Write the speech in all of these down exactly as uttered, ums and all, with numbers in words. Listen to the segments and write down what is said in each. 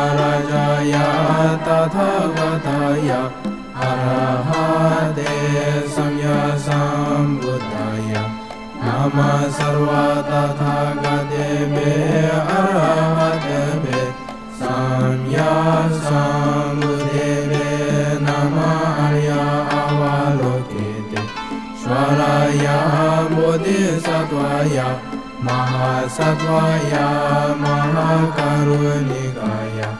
Yuvarajaya Tathagataya Arahate Samya Sambuddhaya Nama Sarva Tathagatebe Arahatebe Samya Sambuddhebe Nama Arya Avalokite Shvaraya Bodhisattvaya Mahasattvaya Mahakarunikaya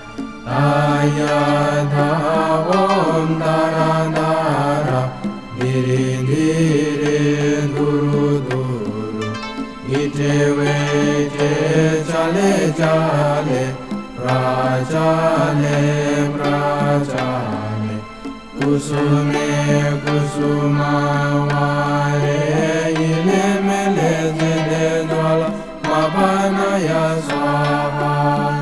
Ayadha Om Dara Dara Diri Diri Duru Duru Ite Vete Chale Chale Prachale Prachale Kusume Kusuma Vare Ile Mele Zede Dwala Mapanaya Swaha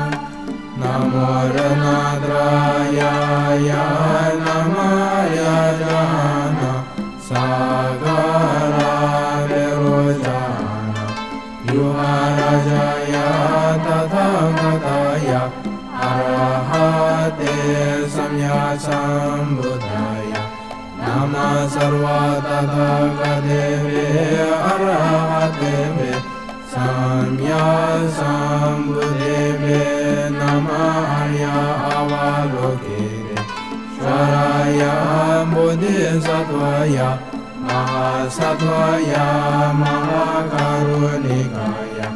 Namo Ranadraya Ya Namaya Jana Sagara Verojana Yuvarajaya Tathagataya Arahate Samya Sambuddhaya Nama Sarva Tathagateve Arahateve Samya Sambuddheve Nama Arya Avalokite Shvaraya Bodhisattvaya Mahasattvaya Mahakarunikaya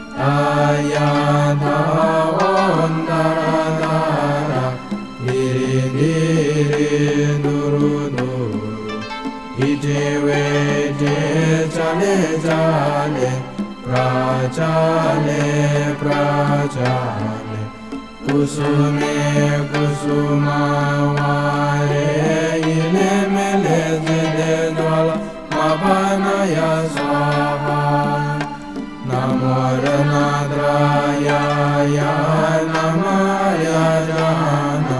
Ayadha Om Dara Dara Diri Diri Duru Duru Ite Vete Chale Chale Prachale Prachale Kusume Kusuma Vare Ile Mele Zede Dwala Mapanaya Swaha Namo Ranadraya Ya Namaya Jana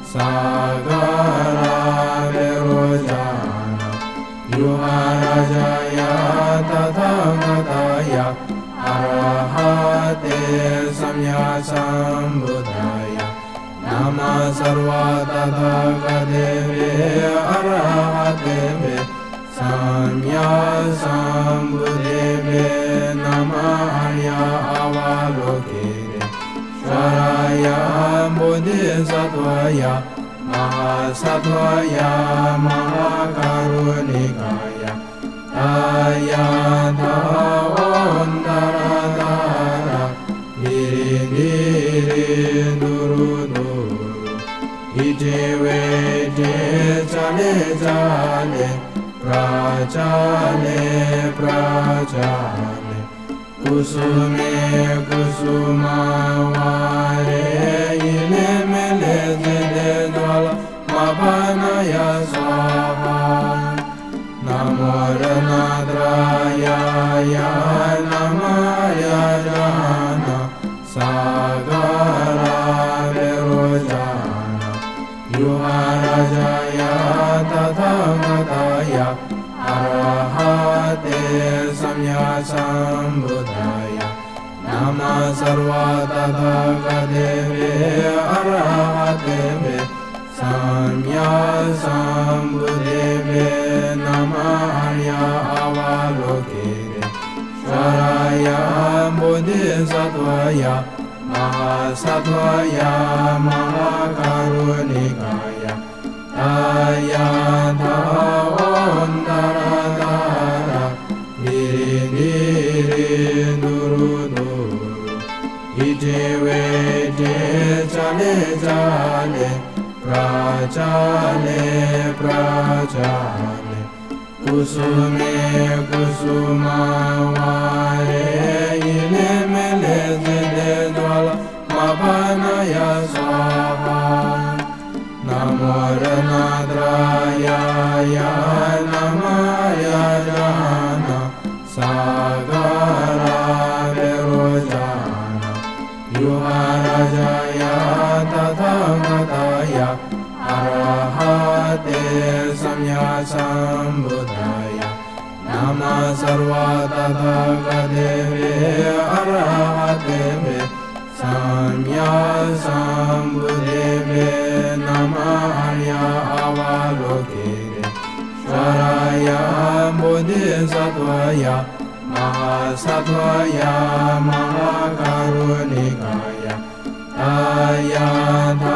Sagara Verojana Yuvarajaya Tathagataya Arahate Samya Sambuddhaya Nama Sarva Tathagateve Arahateve Samya Sambuddheve Nama Arya Avalokite Shvaraya Bodhisattvaya Mahasattvaya Mahakarunikaya Ayadha Om Dara Dara Diri Diri Duru Duru Ite Vete Chale Chale Prachale Prachale Kusume Kusuma Vare Ile Mele Zede Dwala Mapanaya Swaha Namo Ranadraya Ya Namaya Jana Sagara Verojana Yuvarajaya Tathagataya Arahate Samya Sambuddhaya Nama Sarva Tathagateve Arahateve Samya Sambuddheve Nama Arya Avalokite Shvaraya Bodhisattvaya Mahasattvaya Mahakarunikaya Ayadha Om Dara Dara Diri Diri Duru Duru Ite Vete Chale Chale Prachale Prachale Kusume Kusuma Vare Ile Mele Zede Dwala Mapanaya Swaha Namo Ranadraya Ya Namaya Jana Sagara Verojana Yuvarajaya Tathagataya Arahate Samya Sambuddhaya Nama Sarva Tathagateve Arahateve Samya Samya Sambuddhebe Namah Arya Avalokite Shvaraya Bodhisattvaya Mahasattvaya Mahakarunikaya Ayatha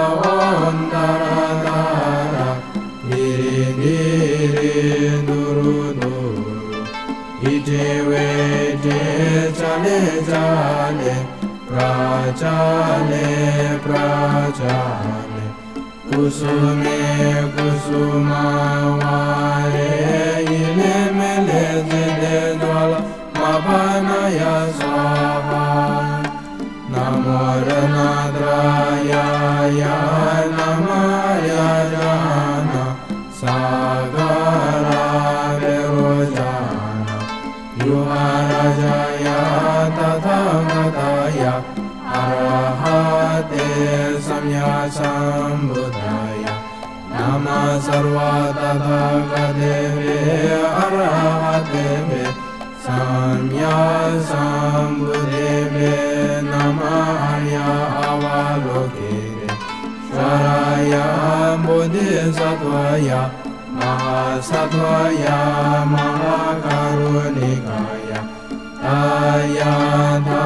Ontaradara Giri Giri Duru Duru Ije Veje Chale Chale Prachale Prachale Kusume Kusuma Vare Ile Mele Zede Dwala Mapanaya Swaha Namo Ranadraya Ya Namaya Jana Sagara Verojana Yuharajaya Tathagataya Arahate Samya Sambuddhaya Nama Sarva Tathagateve Arahateve Samya Sambuddheve Namah Arya Avalokite Shvaraya Bodhisattvaya Mahasattvaya Mahakarunikaya Ayatha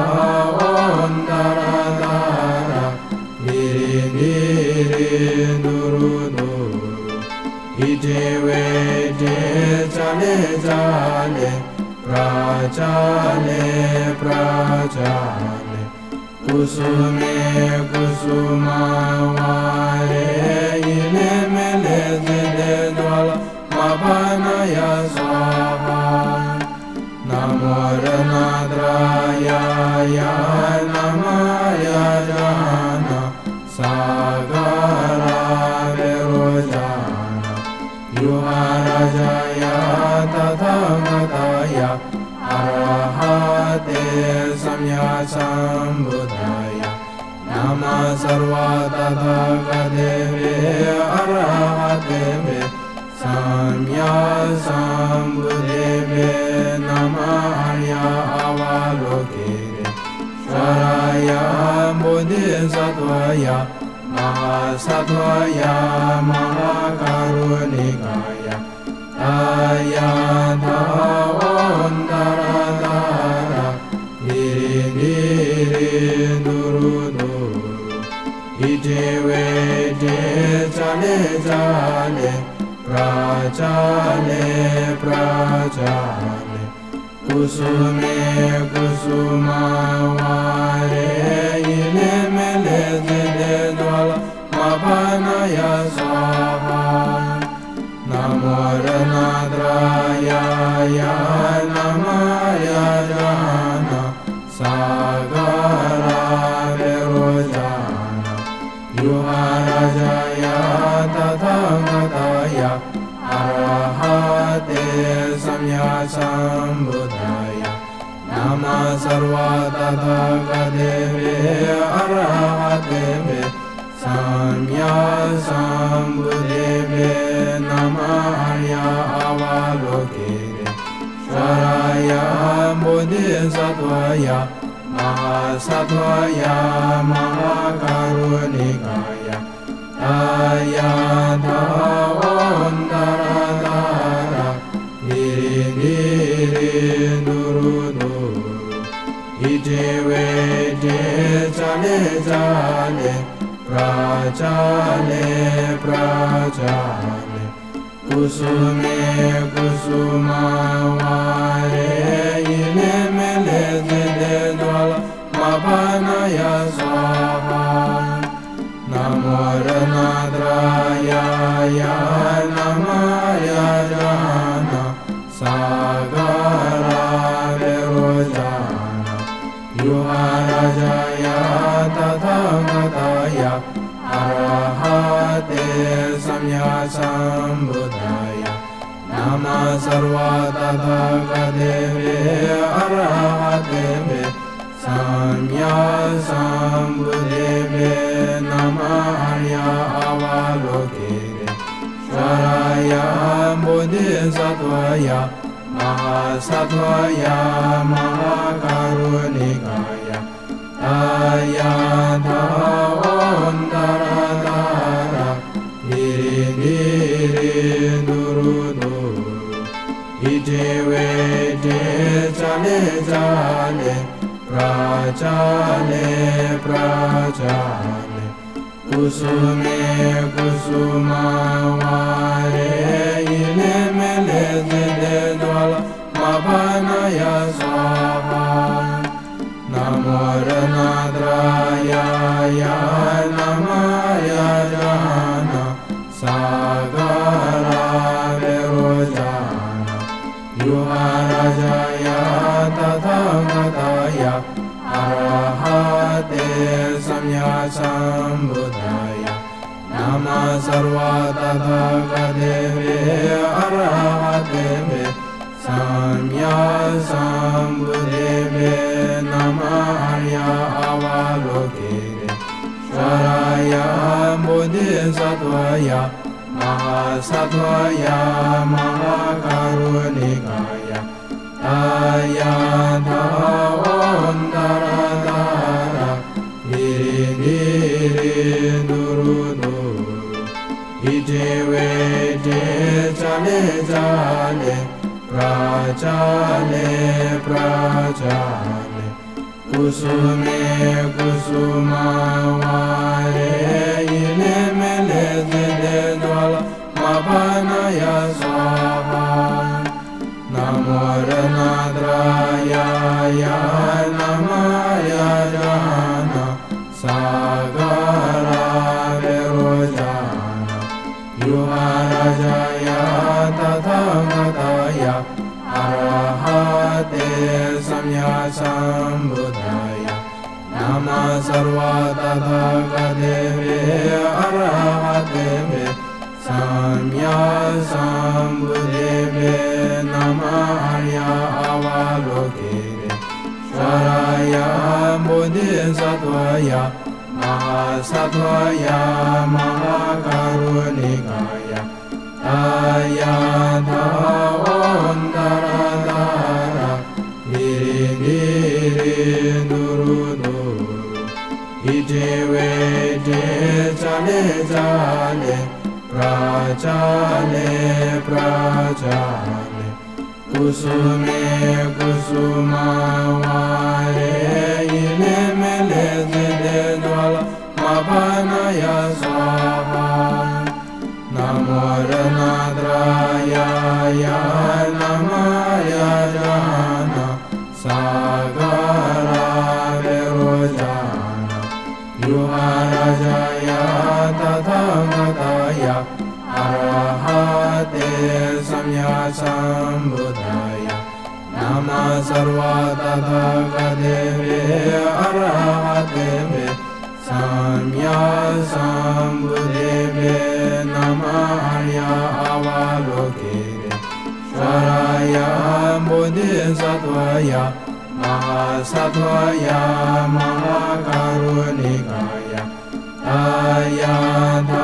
Ontaradara Giri Giri Duru Duru Ije Veje Chale Chale Prachale Prachale Kusume Kusuma Vare Ile Mele Zede Dwala Mapanaya Swaha Namo Ranadraya Ya Namaya Jana Sagara Verojana Yuharajaya Tathagataya Arahate Samya Sambuddhaya Nama Sarva Tathagateve Arahateve Samya Sambuddhebe Namah Arya Avalokite Shvaraya Bodhisattvaya Mahasattvaya Mahakarunikaya Ayatha Ontaradara Giri Giri Duru Duru Ije Veje Chale Chale Prachale Prachale Kusume Kusuma Vare Ile Mele Zede Dwala Mapanaya Swaha Namo Ranadraya Ya Namaya Jana Sagara Verojana Yuharajaya Tathagataya Arahate Samya Sambuddhaya Nama Sarva Tathagateve Arahateve Samya Sambuddheve Namah Arya Avalokite Shvaraya Bodhisattvaya Mahasattvaya Mahakarunikaya Ayatha Ontaradara Giri Giri Duru Duru Ije Veje Chale Chale Prachale Prachale Kusume Kusuma Vare Ile Mele Zede Dwala Mapanaya Swaha Namo Ranadraya Ya Namaya Jana Sagara Verojana Yuharajaya Tathagataya Arahate Samya Sambuddhaya Nama Sarva Tathagateve Arahateve Samya Sambuddhebe Namah Arya Avalokite Shvaraya Bodhisattvaya Mahasattvaya Mahakarunikaya Ayatha Ondaradara Niri Niri Duru Duru Iti Vete Chale Chale Prachale Prachale Kusume Kusuma Vare Ile Mele Zede Dwala Mapanaya Swaha Namo Ranadraya Ya Namaya Jana Sagara Verojana Yuharajaya Tathagataya Arahate Samya Sambuddhaya Nama Sarva Tathagateve Arahateve Samya Sambuddhave Nama Arya Avalokere Sharaya Bodhisattvaya Mahasattvaya Mahakarunikaya Ayatha Ondaradara Niri Niri Duru Duru Iti Vete Chale Chale Prachale Prachale Kusume Kusuma Vare Ile Mele Zede Dwala Mapanaya Swaha Namo Ranadraya Ya Namaya Jana Sagara Verojana Yuharajaya Tathagataya Arahate Samya Sambuddhaya Nama Sarva Tathagateve Arahateve Samya Sambuddhave Nama Arya Avalokere Sharaya Bodhisattvaya Mahasattvaya Mahakarunikaya Ayatha Ondaradara Niri Niri Duru Duru Iti Vete Chale Chale Prachale Prachale Kusume Kusuma Vare Ile Mele Zede Dwala Mapanaya Swaha Namo Ranadraya Ya Namaya Jana Sagara Verojana Yuharajaya Tathagataya Arahate Samya Sambuddhaya Nama Sarva Tathagateve Arahateve Samya Sambuddhave Nama Arya Avalokere Sharaya Bodhisattvaya Mahasattvaya Mahakarunikaya Ayatha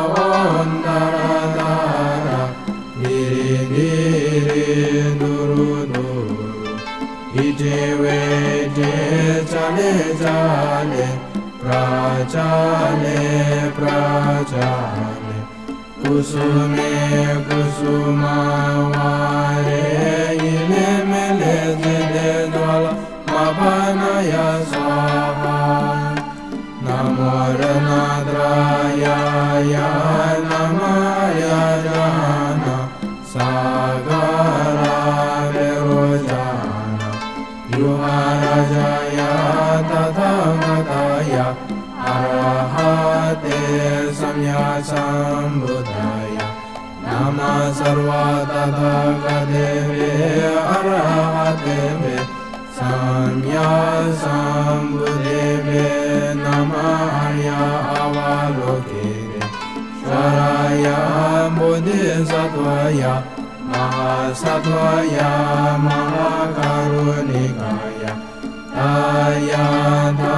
Ondaradara Niri Niri Duru Duru Iti Vete Chale Chale Prachale Prachale Kusume Kusuma Vare Ile Mele Zede Dwala Mapanaya Swaha Namo Ranadraya Ya Namaya Jana Sagara Verojana Yuharajaya Tathagataya Arahate Samya Sambuddhaya Nama Sarva Tathagateve Arahateve Samya Sambuddhave Nama Arya Avalokere Sharaya Bodhisattvaya Mahasattvaya Mahakarunikaya Ayatha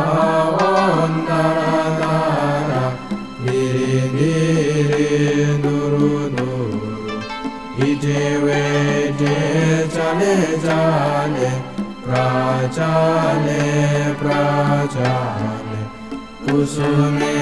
Ondaradara Niri Niri Duru Duru Iti Vete Chale Chale prachale prachale kusume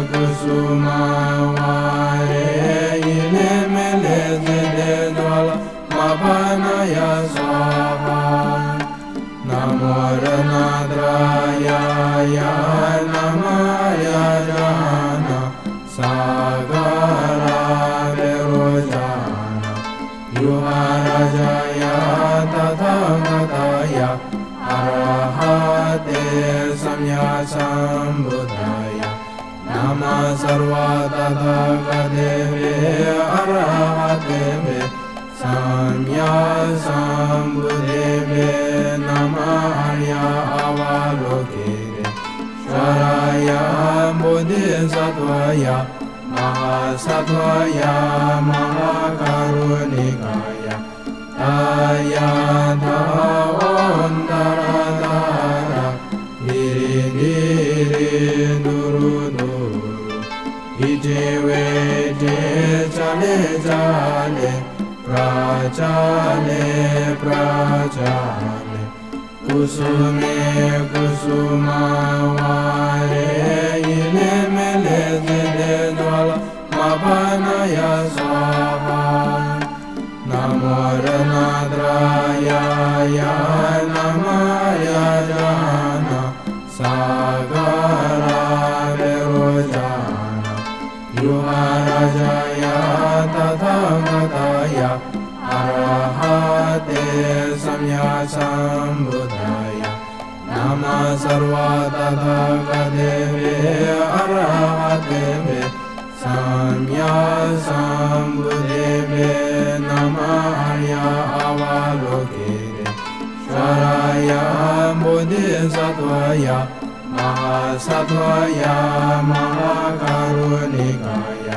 kusumavare ile mele zide dwala mapanaya swaha namo ranadraya ya namaya jana sagara verojana yuharajaya tathagataya arahate samya sambuddhaya nama sarva tathagateve arahate samya sambuddhave namaya avalokere sharaya bodhisattvaya mahasattvaya mahakarunikaya ayatha ontaradara giri giri duru duru ije veje chale chale prachale prachale kusume kusumavare ile mele zide dwala mapanaya swaha namo ranadraya ya namaya jana sagara verojana yuharajaya tathagataya arahate samya sambuddhaya nama sarva tathagateve arahate samya sambuddhave namaya avalokere sharaya bodhisattvaya mahasattvaya mahakarunikaya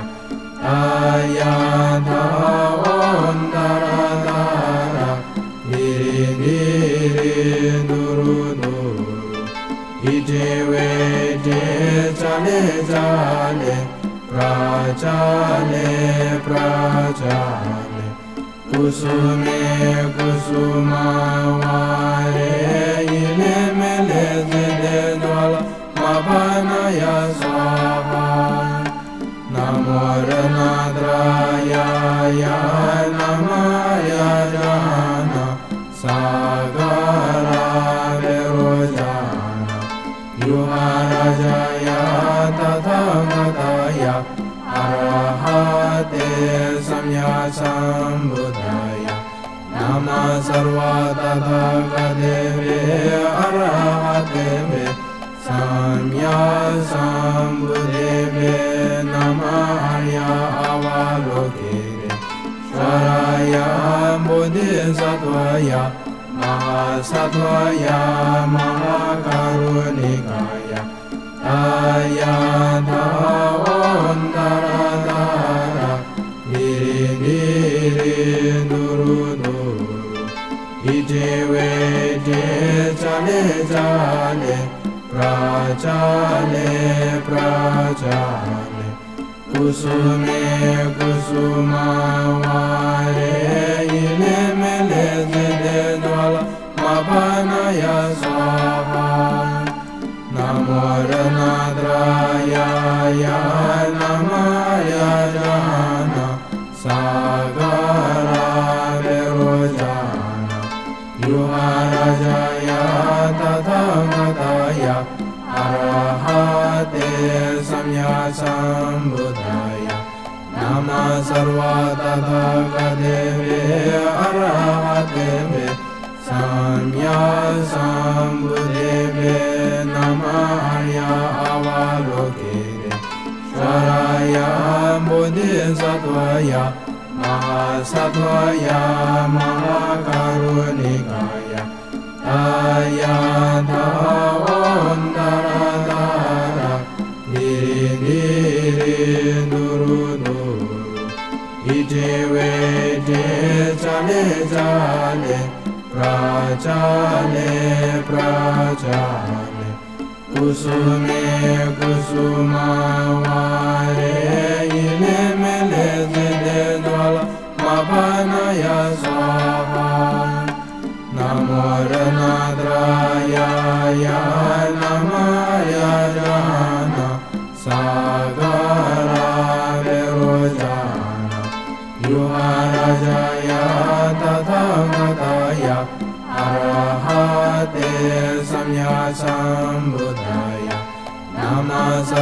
ayatha ontaradara giri giri duru duru ije veje chale chale prachale prachale kusume kusumavare ile mele zide dwala mapanaya swaha namo ranadraya ya namaya jana sagara verojana yuharajaya tathagataya arahate samya sambuddhaya nama sarva tathagateve arahate samya sambuddhave namaya avalokere sharaya bodhisattvaya mahasattvaya mahakarunikaya ayatha ontaradara giri giri duru duru ije veje chale chale prachale prachale kusume kusumavare ile mele zide dwala mapanaya swaha namo ranadraya ya namaya jana sagara verojana yuharajaya tathagataya arahate samya sambuddhaya nama sarva tathagateve arahate samya sambuddhave namaya avalokere sharaya bodhisattvaya mahasattvaya mahakarunikaya ayatha ontaradara giri giri duru duru ije veje chale chale prachale prachale kusume kusumavare ile mele zide dwala mapanaya swaha namo ranadraya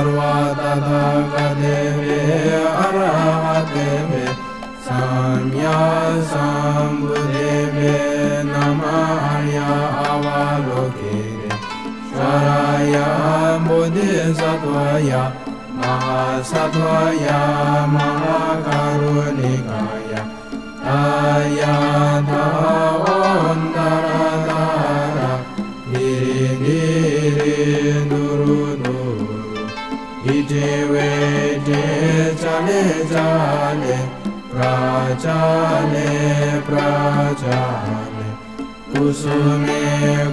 sarva tathagatevi arahatevi samya sambuddhevi namahya avalokite Sharaya bodhisattvaya mahasattvaya mahakarunikaya ayatha ontaradara niri niri nuru nuru ite vete chale chale prachale prachale kusume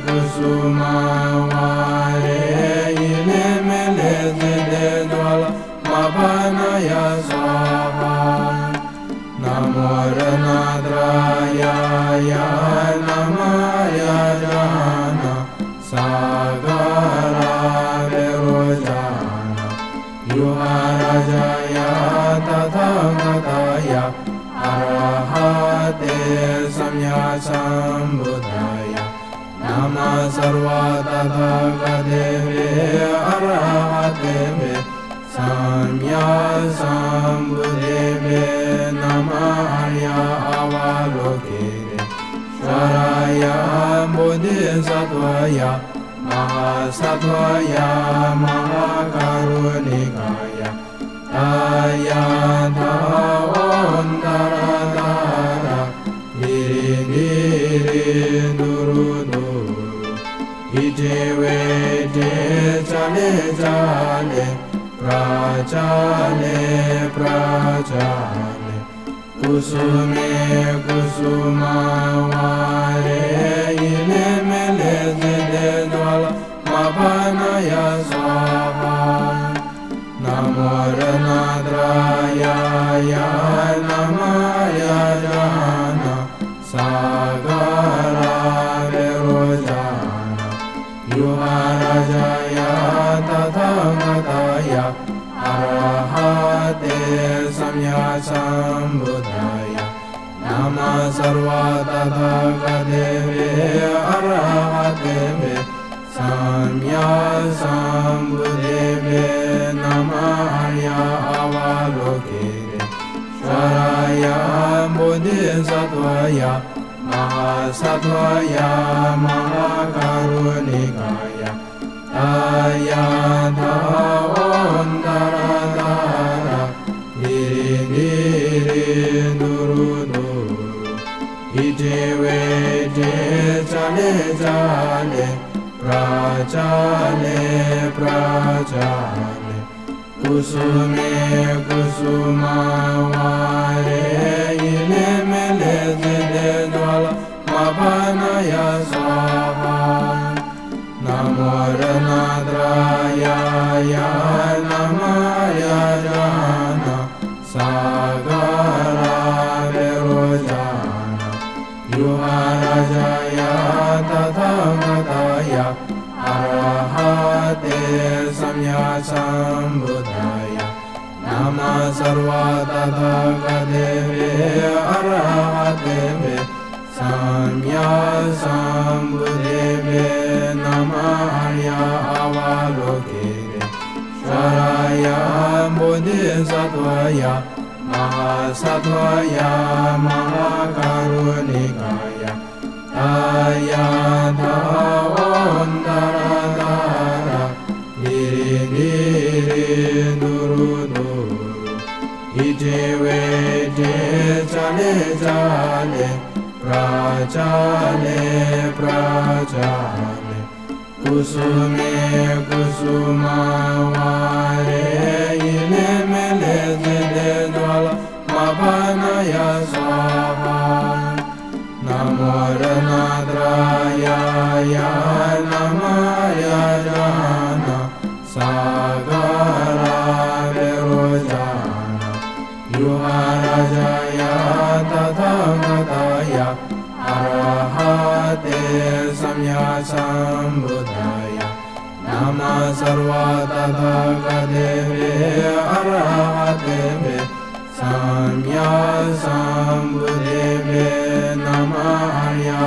kusumavare ile mele zide dvala mapanaya swaha Namo Ranadraya ya namaya jana sagara verojana yuharajaya tathagataya arahate samya sambuddhaya nama sarva tathagatevi arahatevi samya sambuddhevi namahya avalokite Sharaya bodhisattvaya mahasattvaya mahakarunikaya ayatha ontaradara niri niri nuru nuru ite vete chale chale prachale prachale kusume kusumavare ile mele zide dvala mapanaya swaha Namo Ranadraya ya namaya jana sagara verojana yuharajaya tathagataya arahate samya sambuddhaya nama sarva tathagatevi arahatevi samya sambuddhevi namahya avalokite Sharaya bodhisattvaya mahasattvaya mahakarunikaya ayatha ontaradara niri niri nuru nuru ite vete chale chale prachale prachale kusume kusumavare ile mele zide dvala mapanaya swaha Namo Ranadraya ya namaya jana sagara verojana yuharajaya tathagataya arahate samya sambuddhaya nama sarva tathagatevi arahatevi samya sambuddhevi namahya avalokite Sharaya bodhisattvaya mahasattvaya mahakarunikaya ayatha ontaradara niri niri nuru nuru ite vete chale chale prachale prachale kusume kusumavare ile mele zide dvala mapanaya swaha Namo Ranadraya ya namaya jana sagara verojana yuharajaya tathagataya arahate samya sambuddhaya nama sarva tathagatevi arahatevi samya sambuddhevi namahya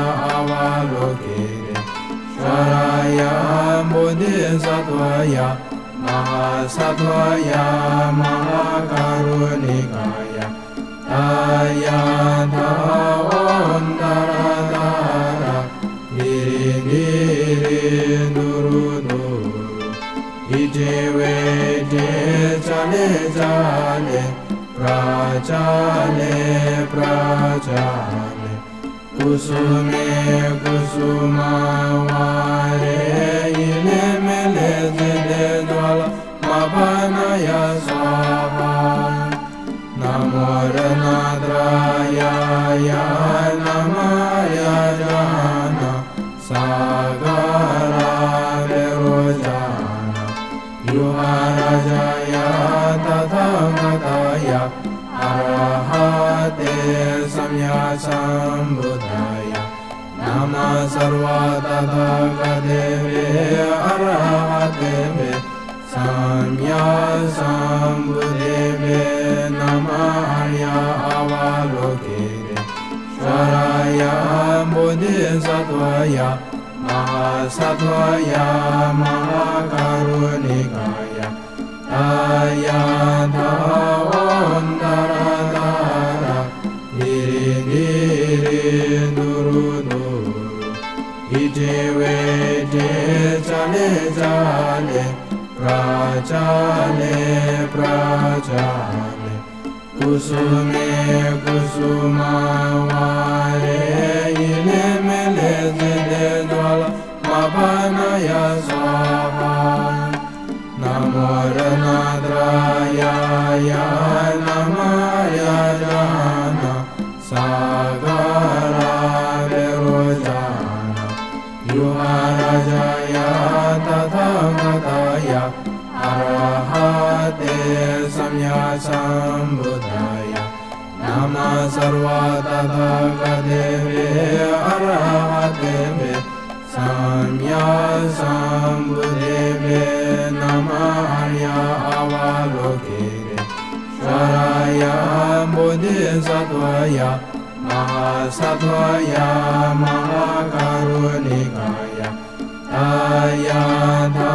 avalokite Sharaya bodhisattvaya Mahasattvaya Mahakarunikaya Ayanta Ondaradara Giri Giri Duru Duru Ije Veje Chale Chale Prachale Prachale Kusume Kusuma Vare Ile Mele Zede Dwala Mapanaya Swaha Namo Ranadraya Ya Namaya Jana Sagara Verojana Yuharajaya Tathagataya Arahate Samya Sambuddhaya Nama Sarva Tathagateve Arahate Samya Sambuddhave Namaya Avalokere Shvaraya Bodhisattvaya Mahasattvaya Mahakarunikaya Ayanta Ondaradara Giri Giri Duru Duru Ije Veje Chale Chale Prachale Prachale Kusume Kusuma Vare Ile Mele Zede Dwala Mapanaya Swaha Namo Ranadraya Ya Namaya Jana Sagara Verojana Yuharajaya Tathagataya Arahate Samya Sambuddhaya Nama Sarva Tathagateve Arahate Samya Sambuddhave Namaya Avalokere Shvaraya Bodhisattvaya Mahasattvaya Mahakarunikaya Ayanta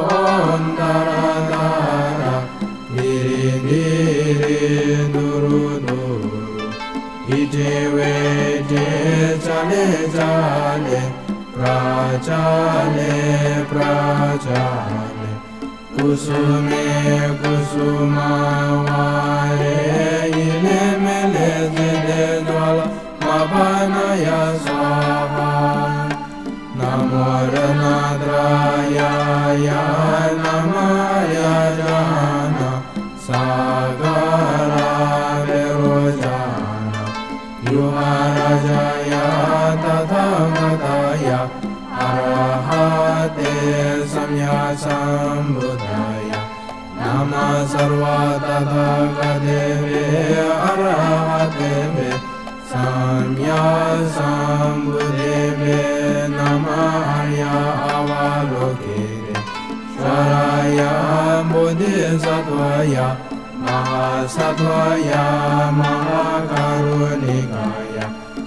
Ondaradara Giri Giri Duru Duru Ije Veje Chale Chale Prachale Prachale Kusume Kusuma Vare Ile Mele Zede Dwala Mapanaya Swaha Namo Ranadraya Ya Namaya Jana Sagara Verojana Yuharajaya Tathagataya Arahate Samya Sambuddhaya Nama Sarva Tathagateve Arahate Samya Sambuddhave Namaya Avalokere Shvaraya Bodhisattvaya Mahasattvaya Mahakarunikaya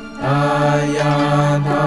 Ayanta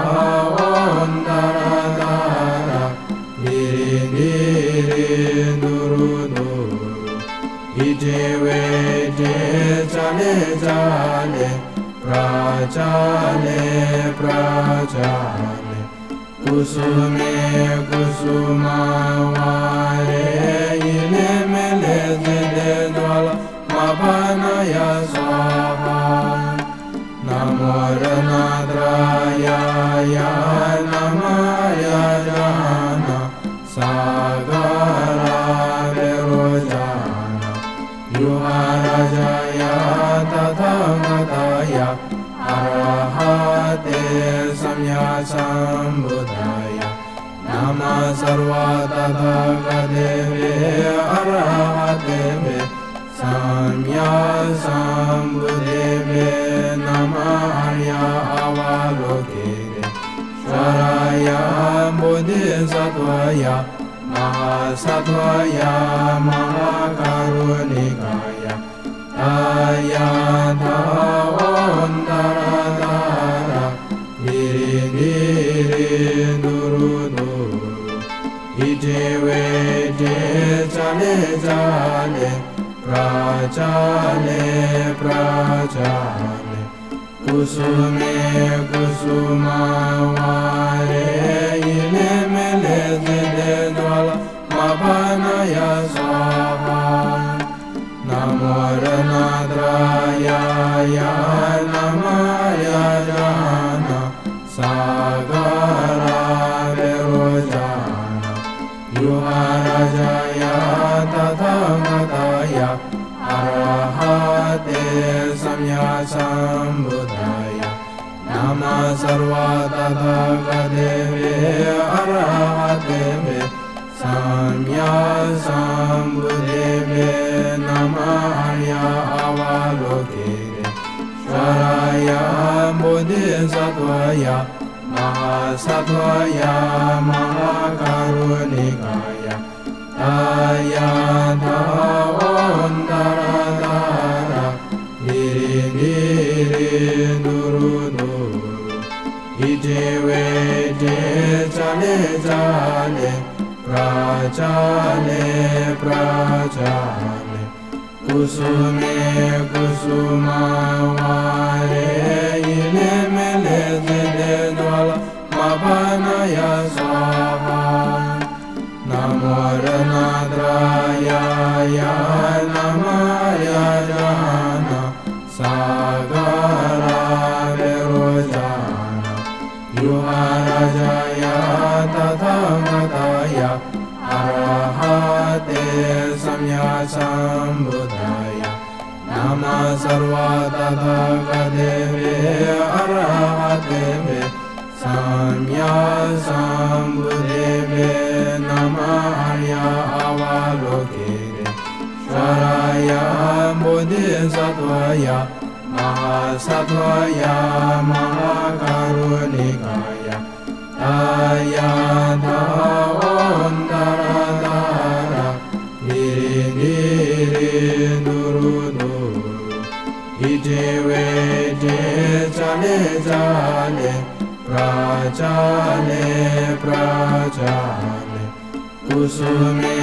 Ondaradara Giri Giri Duru Duru Ije Veje Chale Chale Prachale Prachale Kusume Kusuma Vare Ile Mele Zede Dwala Mapanaya Swaha Namo Ranadraya Ya Namaya Jana Sagara Verojana Yuharajaya Tathagataya Arahate Samya Sambuddhaya Nama Sarva Tathagateve Arahate Samya Sambuddhave Namaya Avalokere Shvaraya Bodhisattvaya Mahasattvaya Mahakarunikaya Ayanta Ondaradara Giri Giri Duru Duru Ije Veje Chale prachale prachale kusume kusumavare ile mele zede dwala mapanaya swaha namo ranadraya ya namaya jana sagara verojana yuharajaya tathagataya arahate samya sambuddhaya nama sarva tathagateve arahateve samya sambuddheve nama arya avalokere shvaraya bodhisattvaya mahasatvaya mahakarunikaya ayata ontaradara niri niri nuru nuru ije veje chale chale prachale prachale kusume kusumavare ile mele zede dwala mapanaya swaha namo ranadraya ya namaya jana sagara verojana yuharajaya tathagataya arahate samya sambuddhaya nama sarva tathagateve arahateve samya sambuddheve nama arya avalokere shvaraya bodhisattvaya mahasatvaya mahakarunikaya ayata ontaradara niri niri nuru nuru ije veje chale chale prachale prachale kusume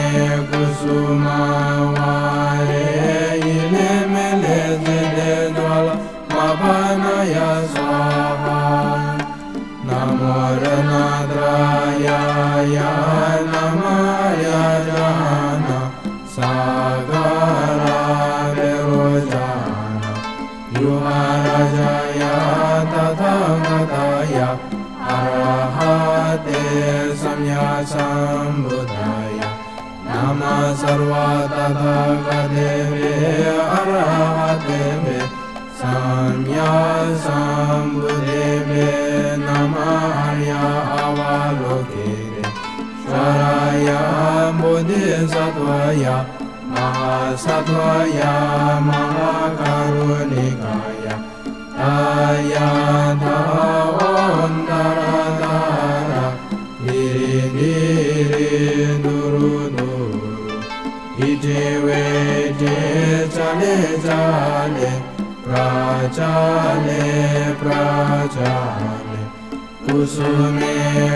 kusumavare ile mele zede dwala mapanaya swaha namo ranadraya ya namaya jana sagara verojana yuharajaya tathagataya arahate samya sambuddhaya nama sarva tathagateve arahateve samya sambuddheve nama arya avalokere shvaraya bodhisattvaya mahasatvaya mahakarunikaya ayata ontaradara niri niri nuru nuru ije veje chale chale prachale prachale kusume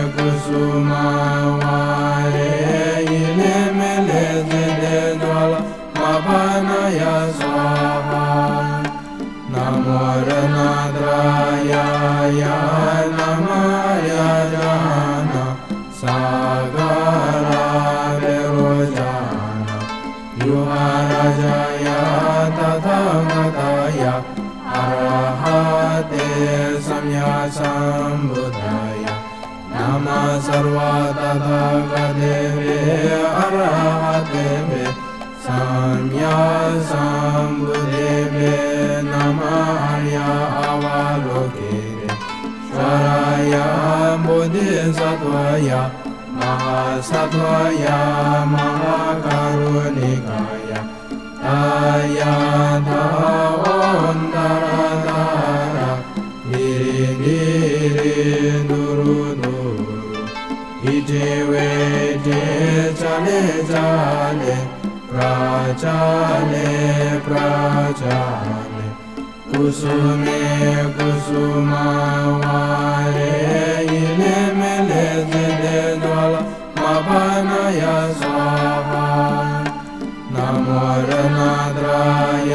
kusumavare ile mele zede dwala mapanaya swaha namo ranadraya ya namaya jana sagara verojana yuharajaya tathagataya arahate samya sambuddhaya nama sarva tathagateve arahateve samya sambuddheve nama arya avalokere shvaraya bodhisattvaya mahasatvaya mahakarunikaya ayata ontaradara niri niri nuru nuru ije veje chale chale prachale prachale kusume kusumavare ile mele zede dwala mapanaya swaha namo ranadraya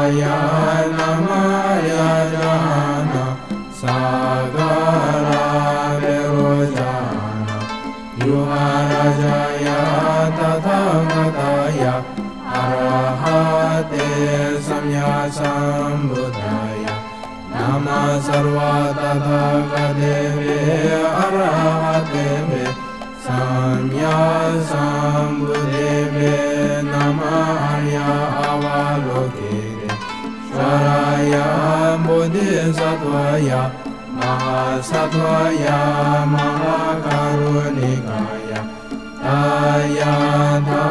Yuharajaya Namaya Jana Sagara Virojana Yuharajaya Tathagataya Arahate Samya Sambuddhaya Nama Sarva Tathagateve Arahateve Samya Sambuddheve Nama Arya Avalokere Shvaraya Bodhisattvaya Mahasattvaya Mahakarunikaya Ayatha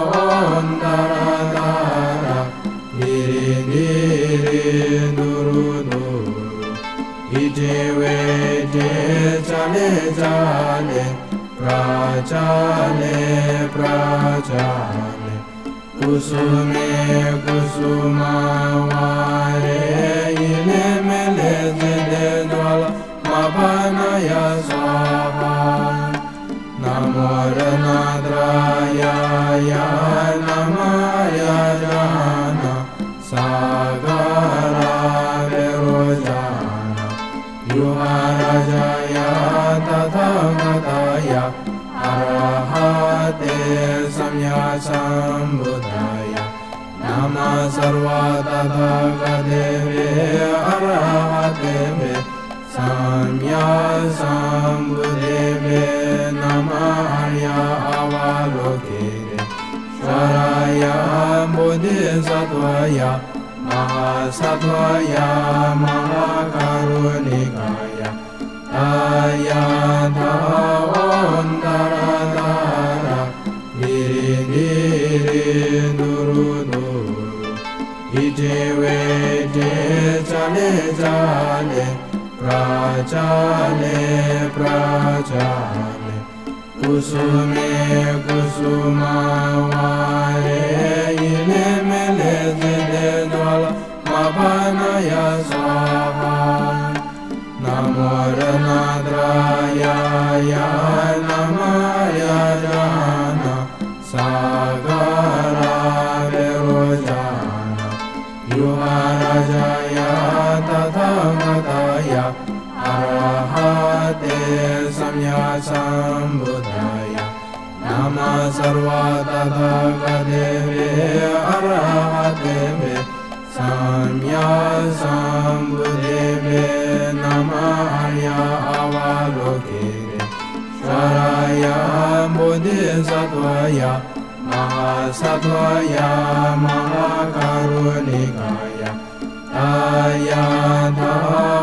Ontaradara Giri Giri Duru Duru Ije Veje Chale Chale Prachale Prachale Kusume Kusuma Vare Ile Mele Zede Dwala Mapanaya Swaha Namo Ranadraya Ya Namaya Jana Sagara Virojana Yuharajaya Tathagataya Arahate Samya Sambuddhaya Nama Sarva Tathagateve Arahateve Samya Sambuddheve Nama Arya Avalokere Shvaraya Bodhisattvaya Mahasattvaya Mahakarunikaya Ayatha Ontaradara Giri Giri Duru Duru Ije Veje Chale Chale Prachale Prachale Kusume Kusuma Vare Ile Mele Zede Dwala Mapanaya Swaha Namo Ranadraya Ya Namaya Jana Sagara Virojana Yuharajaya Tathagataya Arahate Samya Sambuddhaya Nama Sarva Tathagateve Arahateve Samya Sambuddheve Nama Arya Avalokere Shvaraya Bodhisattvaya Mahasattvaya Mahakarunikaya Ayatha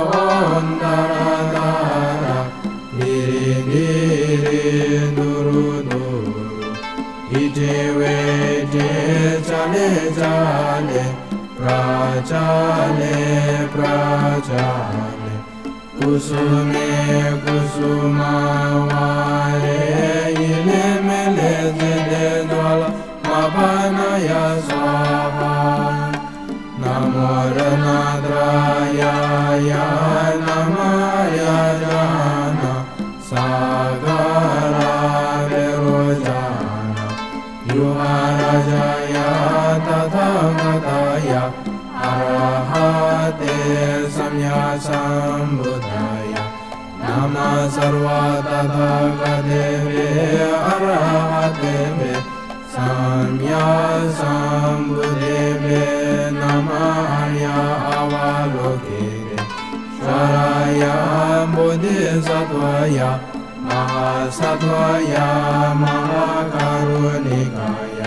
Ontaradara Giri Giri Duru Duru Ije Veje Chale Chale Prachale Prachale Kusume Kusuma Vare Ile Mele Zede Dwala Mapanaya Swaha Namo Ranadraya Ya Namaya Jana Sagara Virojana Yuharajaya Tathagataya Arahate Samya Sambuddhaya Nama Sarva Tathagateve Arahateve Samya Sambuddheve Nama Arya Avalokere Shvaraya Bodhisattvaya Mahasattvaya Mahakarunikaya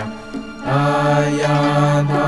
Ayatha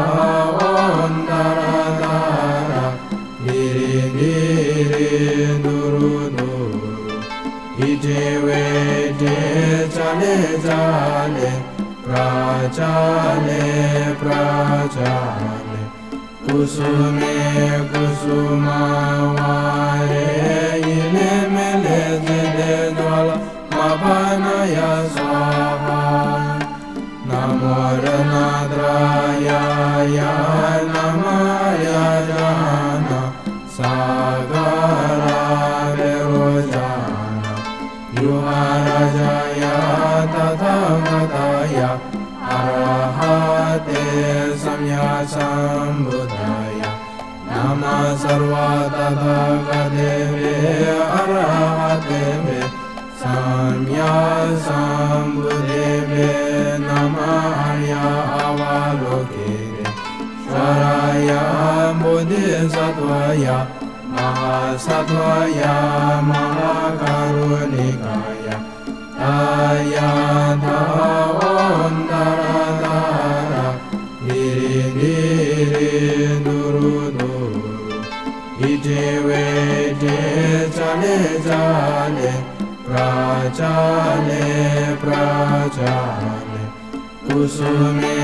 Ontaradara Giri Giri Duru Duru Ije Veje Chale Chale Prachale Prachale Kusume Kusuma Vare Ile Mele Zede Dwala Mapanaya Swaha Namo Ranadraya Ya Namaya Jana Sagara Virojana Yuharajaya Tathagataya Arahate Samya Sambuddhaya sarva tathagateve arahateve samya sambuddheve namahya avalokite Sharaya bodhisattvaya mahasattvaya mahakarunikaya ayatha ontaradara niri niri duru duru ite vete chale chale prachale prachale kusume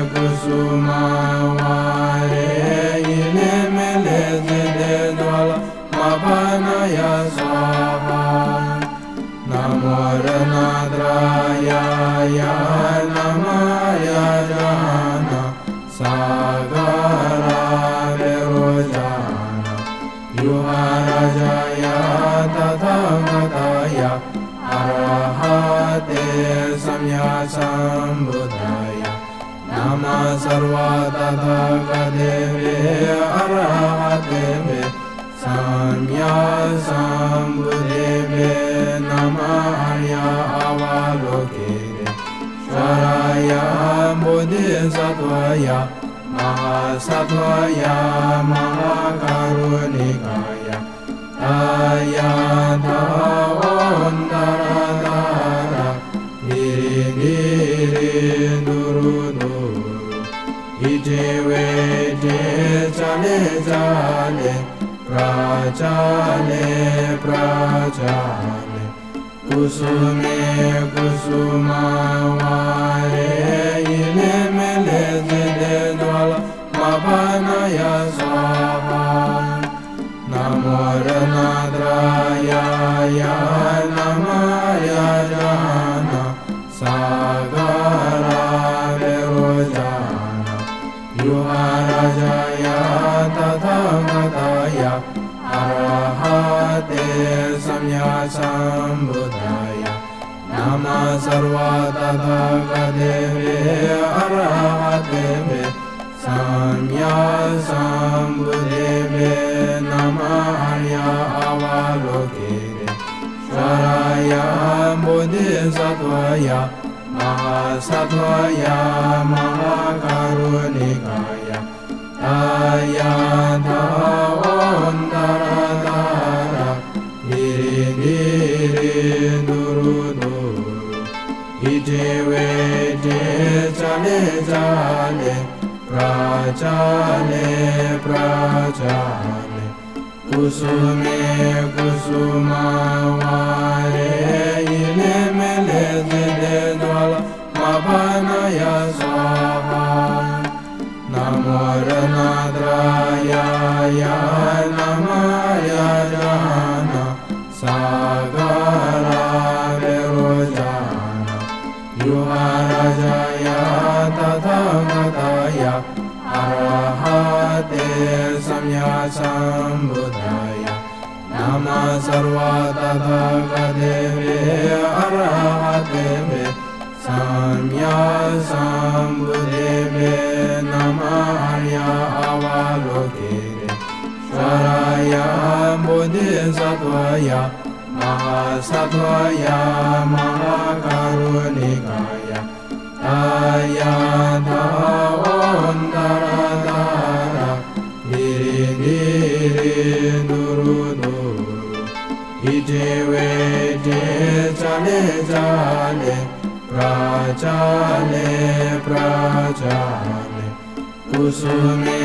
kusumavare ile mele zide dvala mapanaya swaha Namo Ranadraya ya namaya jana sagara verojana yuharajaya tathagataya arahate samya sambuddhaya nama sarva tathagateve arahateve samya sambuddheve namahya avalokite Sharaya bodhisattvaya mahasattvaya mahakarunikaya ayatha ontaradara niri niri duru duru ite vete chale chale prachale prachale kusume kusumavare ile mele zide dvala mapanaya swaha Namo Ranadraya ya namaya jana sagara verojana yuharajaya tathagataya arahate samya sambuddhaya nama sarva tathagateve arahateve samya sambuddheve namahya avalokite Sharaya bodhisattvaya mahasattvaya mahakarunikaya ayatha ontaradara niri niri duru duru ite vete chale chale prachale prachale kusume kusumavare ile mele zide dvala mapanaya swaha Namo Ranadraya ya namaya jana sagara verojana yuharajaya tathagataya arahate samya sambuddhaya nama sarva tathagateve arahateve samya sambuddheve namahya avalokite Sharaya bodhisattvaya mahasattvaya mahakarunikaya ayatha ontaradara niri niri duru duru ite vete chale chale prachale prachale kusume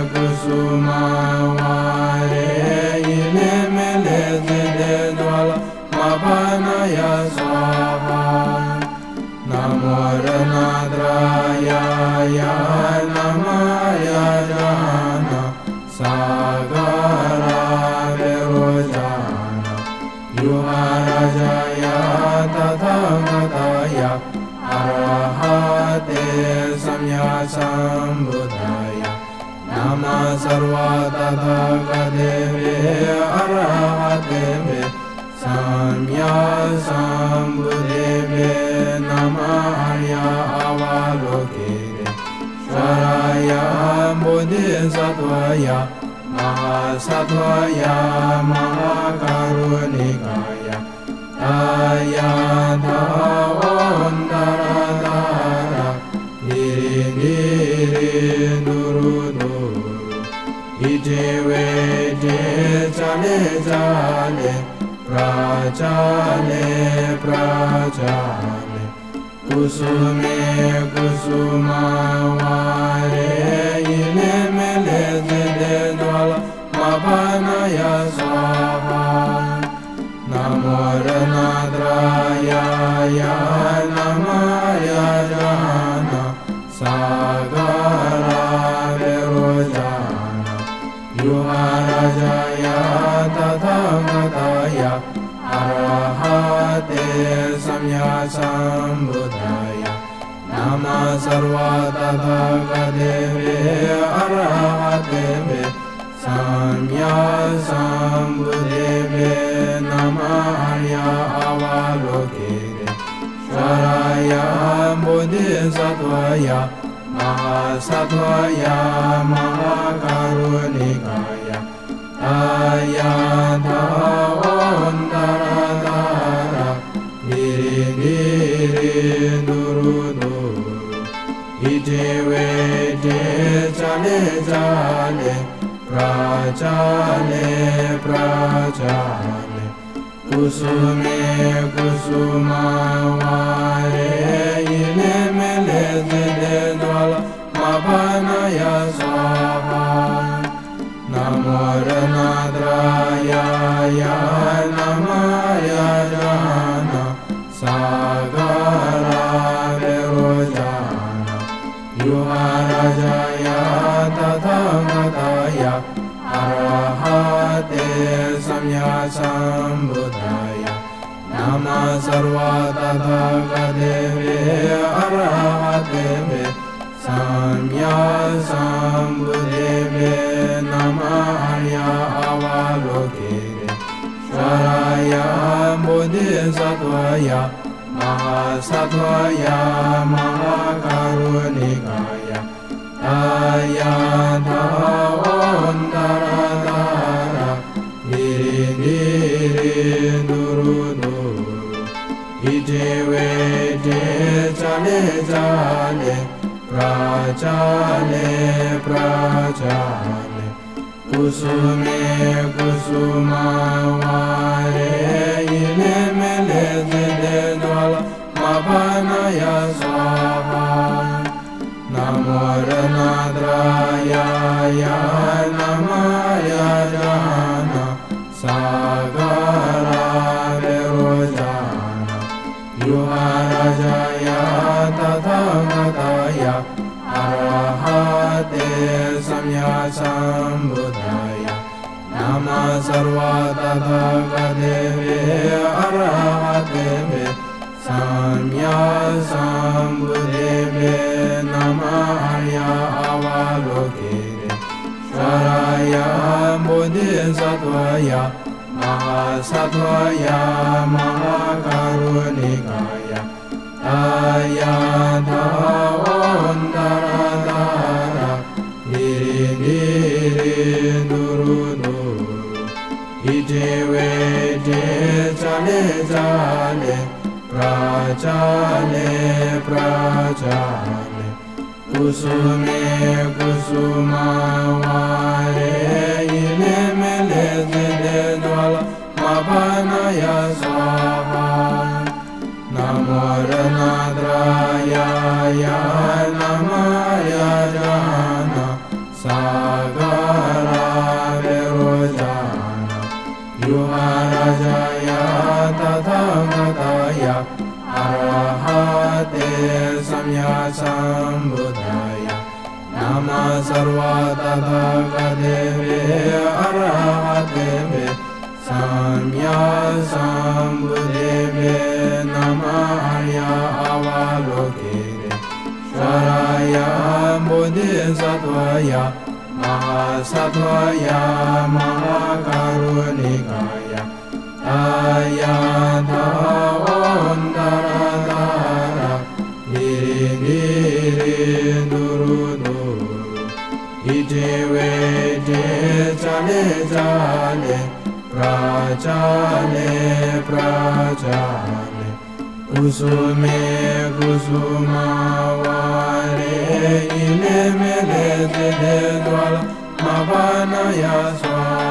kusumavare ile mele zide dvala mapanaya swaha Namo Ranadraya ya namaya jana sagara verojana yuharajaya tathagataya arahate samya sambuddhaya nama sarva tathagateve arahateve samya sambuddheve namahya avalokite Sharaya bodhisattvaya Mahasattvaya Mahakarunikaya Ayatha Ondaradara Niri Niri Nuru Nuru Ije Veje Chale Chale Prachale Prachale Kusume Kusuma Vare Ile Mele Zede Dwala Mapanaya Swaha Namo Ranadraya Ya Namaya Jana Sagara Verojana Yuharajaya Tathagataya Arahate Samya Sambuddhaya Nama Sarva Tathagateve Arahate Samya Sambuddhave Nama Arya Avalokite Shvaraya Bodhisattvaya Mahasattvaya Mahakarunikaya Ayatha Ondaradara Niri Niri Nuru Nuru Ije Veje Chale Chale Prachale Prachale Kusume Kusuma Vare Ile Mele Zede Dwala Mapanaya Swaha Namo Ranadraya Ya Namaya Jana Sagara Verojana Yuharajaya Tathagataya Arahate Samya Sambuddhaya Nama Sarva Tathagateve Arahate Samya Sambuddhave Nama Arya Avalokite Shvaraya Bodhisattvaya Mahasattvaya Mahakarunikaya Ayatha Ondaradara Niri Niri Nuru Nuru Ije Veje Chale Chale Prachale Prachale Kusume Kusuma Vare Ile Mele Zede Dwala Mapanaya Swaha Namo Ranadraya Ya Namaya Jana Sagara Verojana Yuharajaya Tathagataya Arahate Samya Sambuddhaya Nama Sarva Tathagateve Arahate Samya Sambuddhave Nama Arya Avalokite Shvaraya Bodhisattvaya Mahasattvaya Mahakarunikaya Ayatha Ondaradara Niri Niri Nuru Nuru Ije Veje Chale Chale Prachale Prachale Kusume Kusuma Vare Ile Mele Zede Dwala Mapanaya Swaha Namo Ranadraya Ya Namaya Jana Sagara Verojana Yuharajaya Tathagataya Arahate Samya Sambuddhaya Nama Sarva Tathagateve Arahate Samya Sambuddhave Nama Arya Avalokite Shvaraya Bodhisattvaya Mahasattvaya Mahakarunikaya Ayatha Ondaradara Niri Niri Nuru Nuru Ije Veje jale jale prajale prajale kusume kusumavare ile mele jale dwala mavana ya swa